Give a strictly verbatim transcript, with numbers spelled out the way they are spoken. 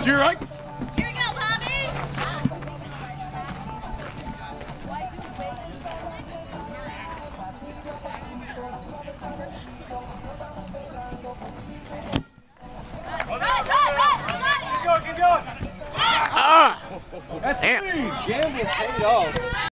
To your right. Here we go, Bobby. Right, right, right. Keep going, keep going. Ah! That's Damn. the Gamble paid off.